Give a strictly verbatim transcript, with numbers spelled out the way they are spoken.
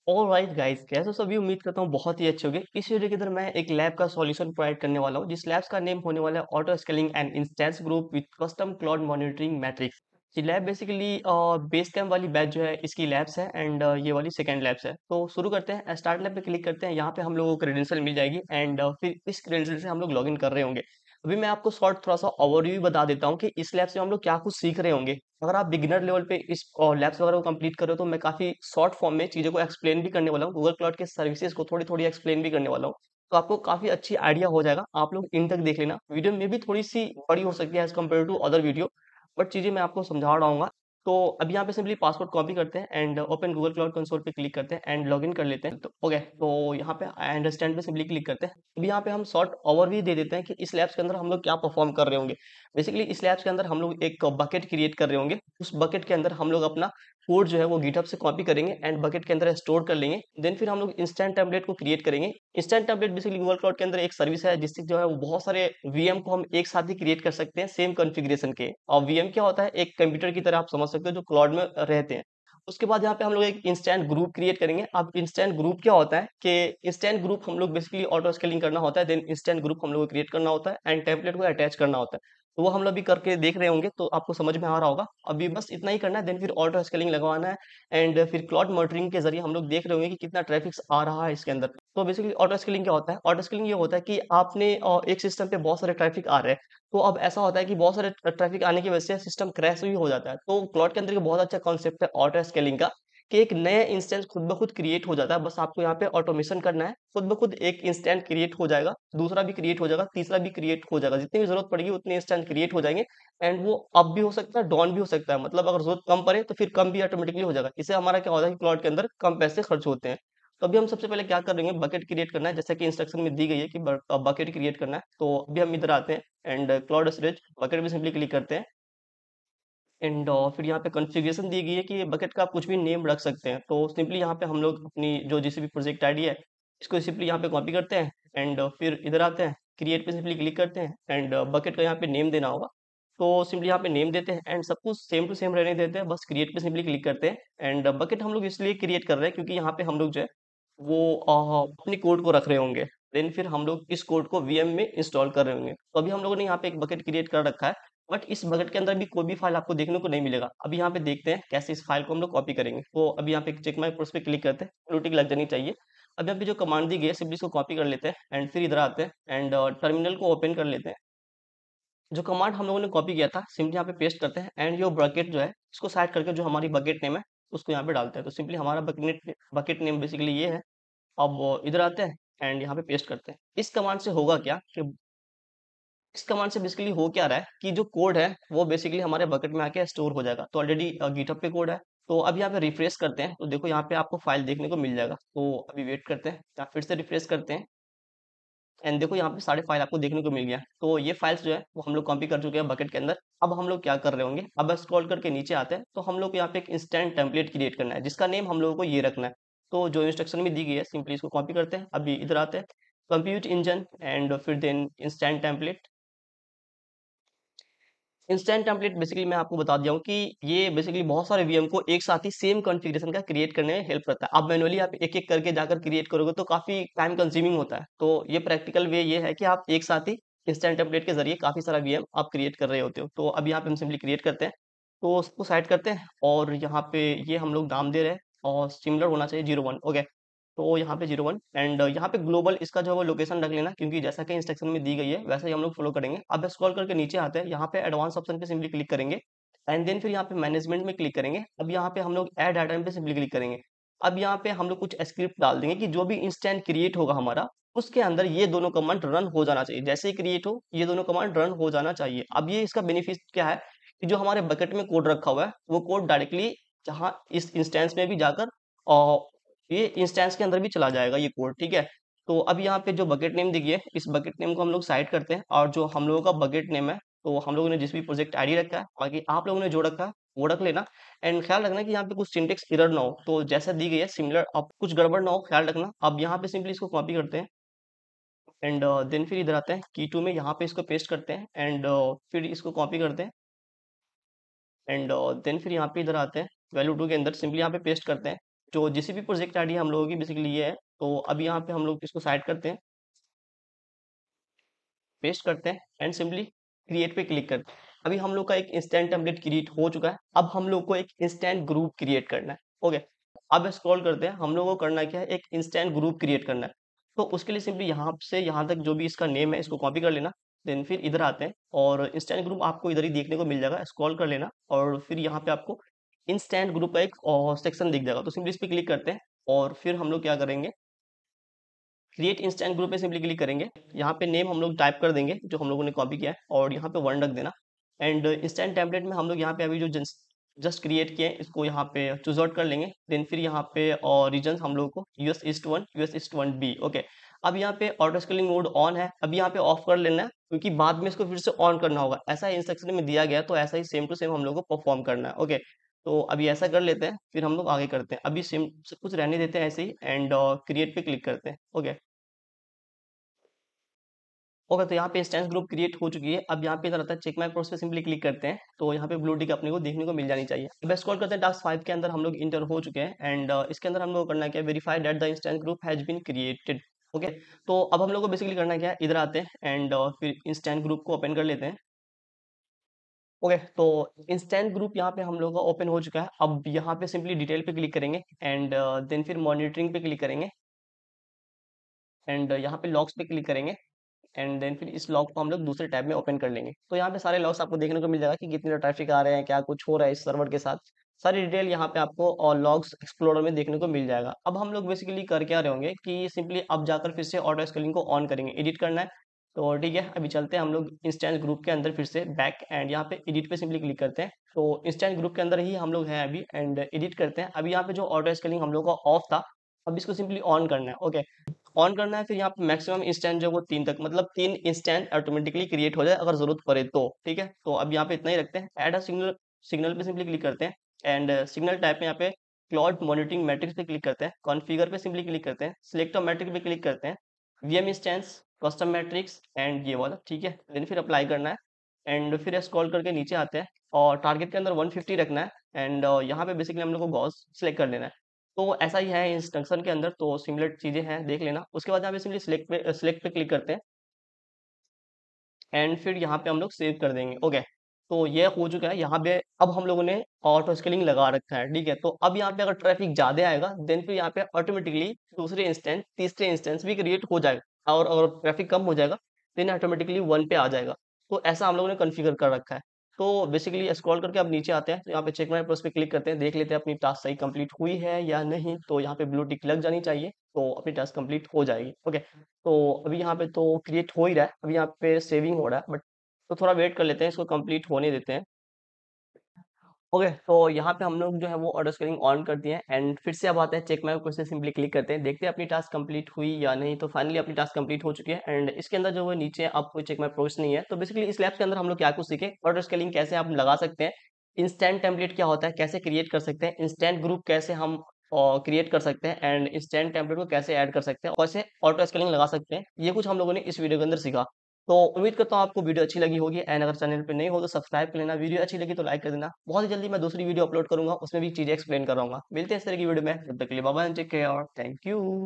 Alright guys, कैसे हो सभी? उम्मीद करता हूँ बहुत ही अच्छे होंगे। इस वीडियो के अंदर मैं एक लैब का सॉल्यूशन प्रोवाइड करने वाला हूँ, जिस लैब्स का नेम होने वाला है auto scaling and instance group with custom cloud monitoring metrics. ये लैब बेसिकली बेस कैम्प वाली बैच जो है इसकी लैब्स है, एंड ये वाली सेकंड लैब्स है। तो शुरू करते हैं, स्टार्ट लैब पे क्लिक करते हैं। यहाँ पे हम लोगों को क्रेडेंशियल मिल जाएगी, एंड फिर इस क्रेडेंशियल से हम लोग लॉगिन कर रहे होंगे। अभी मैं आपको शॉर्ट थोड़ा सा ओवरव्यू बता देता हूँ कि इस लैब से हम लोग क्या कुछ सीख रहे होंगे। अगर आप बिगिनर लेवल पे इस लैब्स वगैरह को कंप्लीट कर रहे हो तो मैं काफी शॉर्ट फॉर्म में चीजों को एक्सप्लेन भी करने वाला हूँ। गूगल क्लाउड के सर्विसेज को थोड़ी थोड़ी एक्सप्लेन भी करने वाला हूँ, तो आपको काफी अच्छी आइडिया हो जाएगा। आप लोग इन तक देख लेना। वीडियो में भी थोड़ी सी बड़ी हो सकती है as compare to other video, but चीजें मैं आपको समझा रहा हूँ। तो अब यहाँ पे सिंपली पासवर्ड कॉपी करते हैं and open Google Cloud console पे क्लिक करते हैं एंड लॉगिन कर लेते हैं। तो ओके, तो यहाँ पे आई अंडरस्टैंड पे सिंपली क्लिक करते हैं। अभी यहाँ पे हम शॉर्ट ओवरव्यू दे देते हैं कि इस लैब्स के अंदर हम लोग क्या परफॉर्म कर रहे होंगे। बेसिकली इस लैब्स के अंदर हम लोग एक बकेट क्रिएट कर रहे होंगे। उस बकेट के अंदर हम लोग अपना कोड जो है वो गिटहब से कॉपी करेंगे एंड बकेट के अंदर स्टोर कर लेंगे। देन फिर हम लोग इंस्टेंट टेम्पलेट को क्रिएट करेंगे। Instant template basically Google Cloud के अंदर एक सर्विस है, जिससे जो है वो बहुत सारे वीएम को हम एक साथ ही क्रिएट कर सकते हैं सेम कॉन्फ़िगरेशन के। और वीएम क्या होता है? एक कंप्यूटर की तरह आप समझ सकते हो जो क्लाउड में रहते हैं। उसके बाद यहाँ पे हम लोग एक इंस्टेंट ग्रुप क्रिएट करेंगे। अब इंस्टेंट ग्रुप क्या होता है कि इंस्टेंट ग्रुप हम लोग बेसिकली ऑटो स्केलिंग करना होता है, देन इंस्टेंट ग्रुप हम लोग को क्रिएट करना होता है एंड टेम्पलेट को अटैच करना होता है। तो वो हम लोग भी करके देख रहे होंगे, तो आपको समझ में आ रहा होगा। अभी बस इतना ही करना है, देन फिर ऑटो स्केलिंग लगवाना है एंड फिर क्लाउड मॉनिटरिंग के जरिए हम लोग देख रहे होंगे कि कितना ट्रैफिक आ रहा है इसके अंदर। तो बेसिकली ऑटो स्केलिंग क्या होता है? ऑटो स्केलिंग ये होता है कि आपने अ, एक सिस्टम पे बहुत सारे ट्रैफिक आ रहे हैं। तो अब ऐसा होता है कि बहुत सारे ट्रैफिक आने की वजह से सिस्टम क्रैश भी हो जाता है। तो क्लाउड के अंदर एक बहुत अच्छा कॉन्सेप्ट है ऑटो स्केलिंग का, कि एक नया इंस्टेंस खुद ब खुद क्रिएट हो जाता है। बस आपको यहाँ पे ऑटोमेशन करना है, खुद ब खुद एक इंस्टेंट क्रिएट हो जाएगा, दूसरा भी क्रिएट हो जाएगा, तीसरा भी क्रिएट हो जाएगा। जितनी भी जरूरत पड़ेगी उतने इंस्टेंट क्रिएट हो जाएंगे। एंड वो अप भी हो सकता है, डाउन भी हो सकता है। मतलब अगर जरूरत कम पड़े तो फिर कम भी ऑटोमेटिकली हो जाएगा। इससे हमारा क्या होता है कि क्लाउड के अंदर कम पैसे खर्च होते हैं। तो अभी हम सबसे पहले क्या करेंगे, बकेट क्रिएट करना है, जैसा कि इंस्ट्रक्शन में दी गई है कि बकेट क्रिएट करना है। तो अभी हम इधर आते हैं एंड क्लाउड स्टोरेज बकेट में सिंपली क्लिक करते हैं। एंड फिर यहाँ पे कॉन्फ़िगरेशन दी गई है कि बकेट का आप कुछ भी नेम रख सकते हैं। तो सिंपली यहाँ पे हम लोग अपनी जो जीसीपी प्रोजेक्ट आईडी है, इसको सिंपली यहाँ पे कॉपी करते हैं एंड फिर इधर आते हैं, क्रिएट पे सिंपली क्लिक करते हैं एंड बकेट का यहाँ पे नेम देना होगा। तो सिंपली यहाँ पे नेम देते हैं एंड सब कुछ सेम टू सेम रहने देते हैं। बस क्रिएट पे सिंपली क्लिक करते हैं एंड बकेट हम लोग इसलिए क्रिएट कर रहे हैं क्योंकि यहाँ पे हम लोग जो है वो अ, अपनी कोड को रख रहे होंगे। देन फिर हम लोग इस कोड को वीएम में इंस्टॉल कर रहे होंगे। तो अभी हम लोगों ने यहाँ पे एक बकेट क्रिएट कर रखा है, बट इस बकेट के अंदर भी कोई भी फाइल आपको देखने को नहीं मिलेगा। अभी यहाँ पे देखते हैं कैसे इस फाइल को हम लोग कॉपी करेंगे। तो अभी यहाँ पे चेक माई प्रोस पे क्लिक करते हैं, ब्लू टिक लग जानी चाहिए। अब यहाँ पे जो कमांड दी गई है सिंपली इसको कॉपी कर लेते हैं एंड फिर इधर आते हैं एंड टर्मिनल को ओपन कर लेते हैं। जो कमांड हम लोगों ने कॉपी किया था सिंपली यहाँ पे पेस्ट करते हैं एंड यो बकेट जो है इसको साइड करके जो हमारी बकेट नेम है उसको यहाँ पे डालते हैं। तो सिंपली हमारा बकेट बकेट नेम बेसिकली ये है। अब इधर आते हैं एंड यहाँ पे पेस्ट करते हैं। इस कमांड से होगा क्या कि इस कमांड से बेसिकली हो क्या रहा है कि जो कोड है वो बेसिकली हमारे बकेट में आके स्टोर हो जाएगा। तो ऑलरेडी गिटहब पे कोड है। तो अब यहाँ पे रिफ्रेश करते हैं तो देखो यहाँ पे आपको फाइल देखने को मिल जाएगा। तो अभी वेट करते हैं, या फिर से रिफ्रेश करते हैं एंड देखो यहाँ पे सारे फाइल आपको देखने को मिल गया। तो ये फाइल्स जो है वो हम लोग कॉपी कर चुके हैं बकेट के अंदर। अब हम लोग क्या कर रहे होंगे, अब स्क्रॉल करके नीचे आते हैं तो हम लोग को यहाँ पे एक इंस्टेंट टेम्पलेट क्रिएट करना है, जिसका नेम हम लोगों को ये रखना है। तो जो इंस्ट्रक्शन में दी गई है सिंपली इसको कॉपी करते हैं। अभी इधर आते हैं, कंप्यूट इंजन एंड फिर then instant template. Instant template basically मैं आपको बता दिया हूँ कि ये बेसिकली बहुत सारे वीएम को एक साथ ही सेम कॉन्फ़िगरेशन का क्रिएट करने में हेल्प करता है। अब मैनुअली आप एक-एक करके जाकर क्रिएट करोगे तो काफ़ी टाइम कंज्यूमिंग होता है। तो ये प्रैक्टिकल वे ये है कि आप एक साथ ही इंस्टेंट टेम्पलेट के ज़रिए काफ़ी सारा वीएम आप क्रिएट कर रहे होते हो। तो अब यहाँ पे हम सिंपली क्रिएट करते हैं। तो उसको साइड करते हैं और यहाँ पे ये हम लोग नाम दे रहे हैं और सिमिलर होना चाहिए ज़ीरो वन। ओके। तो यहाँ पे ज़ीरो वन एंड यहाँ पे ग्लोबल इसका जो है वो लोकेशन रख लेना, क्योंकि जैसा कि इंस्ट्रक्शन में दी गई है वैसे ही हम लोग फॉलो करेंगे। अब स्क्रॉल करके नीचे आते हैं, यहाँ पे एडवांस ऑप्शन पे सिंपली क्लिक करेंगे एंड देन फिर यहाँ पे मैनेजमेंट में क्लिक करेंगे। अब यहाँ पे हम लोग ऐड आइटम पे सिंपली क्लिक करेंगे। अब यहाँ पे हम लोग कुछ स्क्रिप्ट डाल देंगे कि जो भी इंस्टेंट क्रिएट होगा हमारा उसके अंदर ये दोनों कमांड रन हो जाना चाहिए। जैसे ही क्रिएट हो ये दोनों कमांड रन हो जाना चाहिए। अब ये इसका बेनिफिट क्या है कि जो हमारे बकेट में कोड रखा हुआ है वो कोड डायरेक्टली जहाँ इस इंस्टेंस में भी जाकर और ये इंस्टेंस के अंदर भी चला जाएगा ये कोड, ठीक है। तो अब यहाँ पे जो बकेट नेम दिखिए, इस बकेट नेम को हम लोग साइड करते हैं और जो हम लोगों का बकेट नेम है तो हम लोगों ने जिस भी प्रोजेक्ट आईडी रखा है, बाकी आप लोगों ने जो रखा है वो रख लेना। एंड ख्याल रखना कि यहाँ पे कुछ सिंटेक्स एरर ना हो, तो जैसा दी गई है सिमिलर, अब कुछ गड़बड़ ना हो ख्याल रखना। अब यहाँ पे सिंपली इसको कॉपी करते हैं एंड देन फिर इधर आते हैं की टू में, यहाँ पे इसको पेस्ट करते हैं एंड फिर इसको कॉपी करते हैं एंड देन फिर यहाँ पे इधर आते हैं वैल्यू टू के अंदर सिंपली यहाँ पे पेस्ट करते हैं जो जीसीपी प्रोजेक्ट आईडी हम लोगों की बेसिकली ये है। तो अभी यहाँ पे हम लोग इसको साइड करते हैं, पेस्ट करते हैं एंड सिंपली क्रिएट पे क्लिक करते हैं। अभी हम लोग का एक इंस्टेंट टेम्पलेट क्रिएट हो चुका है। अब हम लोग को एक इंस्टेंट ग्रुप क्रिएट करना है। ओके, अब स्क्रॉल करते हैं, हम लोगों को करना क्या है, एक इंस्टेंट ग्रुप क्रिएट करना है। तो उसके लिए सिंपली यहाँ से यहाँ तक जो भी इसका नेम है इसको कॉपी कर लेना। देन फिर इधर आते हैं और इंस्टेंट ग्रुप आपको इधर ही देखने को मिल जाएगा, स्क्रॉल कर लेना और फिर यहाँ पे आपको इंस्टेंट ग्रुप का एक सेक्शन दिख जाएगा। तो सिंपली इस पर क्लिक करते हैं और फिर हम लोग क्या करेंगे, क्रिएट इंस्टेंट ग्रुप पे सिंपली क्लिक करेंगे। यहाँ पे नेम हम लोग टाइप कर देंगे जो हम लोगों ने कॉपी किया है और यहाँ पे वन रख देना। एंड इंस्टेंट टेम्पलेट में हम लोग यहाँ पे अभी जो जस्ट क्रिएट किए हैं इसको यहाँ पे चूज आउट कर लेंगे। देन फिर यहाँ पे और रीजन हम लोग को US east one, US east one B. Okay, अब यहाँ पे ऑटो स्केलिंग मोड ऑन है, अभी यहाँ पे ऑफ कर लेना है क्योंकि बाद में इसको फिर से ऑन करना होगा। ऐसा इंस्ट्रक्शन में दिया गया, तो ऐसा ही सेम टू सेम हम लोग को परफॉर्म करना है। ओके, तो अभी ऐसा कर लेते हैं, फिर हम लोग आगे करते हैं। अभी सेम सब कुछ रहने देते हैं ऐसे ही एंड क्रिएट पे क्लिक करते हैं। ओके ओके, तो यहाँ पे इंस्टेंस ग्रुप क्रिएट हो चुकी है। अब यहाँ पे इधर आता है चेक माय प्रोसेस पे सिंपली क्लिक करते हैं, तो यहाँ पे ब्लू टिक अपने को देखने को मिल जानी चाहिए। अब स्क्रॉल करते हैं, टास्क फाइव के अंदर हम लोग इंटर हो चुके हैं एंड इसके अंदर हम लोग को करना क्या है, verify that the instance group has been created. Okay, तो अब हम लोग को बेसिकली करना क्या है, इधर आते हैं एंड फिर इंस्टेंट ग्रुप को ओपन कर लेते हैं। ओके, तो इंस्टेंट ग्रुप यहाँ पे हम लोग का ओपन हो चुका है। अब यहाँ पे सिंपली डिटेल पे क्लिक करेंगे एंड देन फिर मॉनिटरिंग पे क्लिक करेंगे एंड यहाँ पे लॉग्स पे क्लिक करेंगे एंड देन फिर इस लॉग को हम लोग दूसरे टैब में ओपन कर लेंगे। तो यहाँ पे सारे लॉग्स आपको देखने को मिल जाएगा कि कितने ट्रैफिक आ रहे हैं, क्या कुछ हो रहा है इस सर्वर के साथ। सारी डिटेल यहाँ पे आपको और लॉग्स एक्सप्लोरर में देखने को मिल जाएगा। अब हम लोग बेसिकली कर क्या रहे होंगे कि सिंपली अब जाकर फिर से ऑटो स्केलिंग को ऑन करेंगे, एडिट करना है। तो ठीक है, अभी चलते हैं हम लोग इंस्टेंट ग्रुप के अंदर फिर से बैक एंड यहाँ पे एडिट पे सिंपली क्लिक करते हैं। तो इंस्टेंट ग्रुप के अंदर ही हम लोग हैं अभी एंड एडिट करते हैं। अभी यहाँ पे जो ऑटो स्केलिंग हम लोग का ऑफ था, अब इसको सिंपली ऑन करना है। ओके, ऑन करना है, फिर यहाँ पे मैक्सिमम इंस्टेंट जो वो तीन तक, मतलब तीन इंस्टेंट ऑटोमेटिकली क्रिएट हो जाए अगर जरूरत पड़े तो। ठीक है, तो अब यहाँ पे इतना ही रखते हैं। ऐड अ सिग्नल, सिग्नल पे सिंपली क्लिक करते हैं एंड सिग्नल टाइप में यहाँ पे क्लाउड मॉनिटरिंग मैट्रिक्स पे क्लिक करते हैं, कॉन्फ़िगर पे सिंपली क्लिक करते हैं, सिलेक्ट अ मैट्रिक पे क्लिक करते हैं, VM instance custom metrics and ये वाला। ठीक है, देन फिर अप्लाई करना है एंड फिर स्क्रॉल करके नीचे आते हैं और टारगेट के अंदर वन फिफ्टी रखना है एंड यहाँ पे बेसिकली हम लोग को गॉस सिलेक्ट कर लेना है। तो ऐसा ही है इंस्ट्रक्शन के अंदर, तो सिमिलर चीज़ें हैं, देख लेना। उसके बाद यहाँ पे सिंपली सिलेक्ट पे सिलेक्ट पे क्लिक करते हैं एंड फिर यहाँ पे हम लोग सेव कर देंगे। ओके, तो ये हो चुका है यहाँ पे। अब हम लोगों ने ऑटो स्केलिंग लगा रखा है। ठीक है, तो अब यहाँ पे अगर ट्रैफिक ज़्यादा आएगा देन फिर यहाँ पे ऑटोमेटिकली दूसरे इंस्टेंस, तीसरे इंस्टेंस भी क्रिएट हो जाएगा और अगर ट्रैफिक कम हो जाएगा देन ऑटोमेटिकली वन पे आ जाएगा। तो ऐसा हम लोगों ने कॉन्फ़िगर कर रखा है। तो बेसिकली स्क्रॉल करके अब नीचे आते हैं, तो यहाँ पे चेक माय प्रोसेस पे क्लिक करते हैं, देख लेते हैं अपनी टास्क सही कंप्लीट हुई है या नहीं। तो यहाँ पे ब्लू टिक लग जानी चाहिए, तो अपनी टास्क कंप्लीट हो जाएगी। ओके, तो अभी यहाँ पे तो क्रिएट हो ही रहा है, अभी यहाँ पे सेविंग हो रहा है बट, तो थोड़ा वेट कर लेते हैं, इसको कंप्लीट होने देते हैं। ओके, तो यहाँ पे हम लोग जो है वो ऑटो स्केलिंग ऑन कर दिए हैं एंड फिर से अब आते हैं check my process, simply click करते हैं, देखते हैं अपनी टास्क कंप्लीट हुई या नहीं। तो फाइनली अपनी टास्क कंप्लीट हो चुकी है एंड इसके अंदर जो है नीचे अब कोई चेक माय प्रोसेस नहीं है। तो बेसिकली इस लैब के अंदर हम लोग क्या कुछ सीखे, ऑटो स्केलिंग कैसे आप लगा सकते हैं, इंस्टेंट टेम्पलेट क्या होता है, कैसे क्रिएट कर सकते हैं, इंस्टेंट ग्रुप कैसे हम क्रिएट कर सकते हैं एंड इंस्टेंट टेम्पलेट को कैसे ऐड कर सकते हैं और कैसे ऑटो स्केलिंग लगा सकते हैं। ये कुछ हम लोगों ने इस वीडियो के अंदर सीखा। तो उम्मीद करता हूँ आपको वीडियो अच्छी लगी होगी एंड अगर चैनल पे नए हो तो सब्सक्राइब कर लेना, वीडियो अच्छी लगी तो लाइक कर देना। बहुत ही जल्दी मैं दूसरी वीडियो अपलोड करूंगा, उसमें भी चीजें एक्सप्लेन कर रहा हूँ। मिलते हैं इस तरह की वीडियो में, तब तक के लिए bye bye, take care, thank you.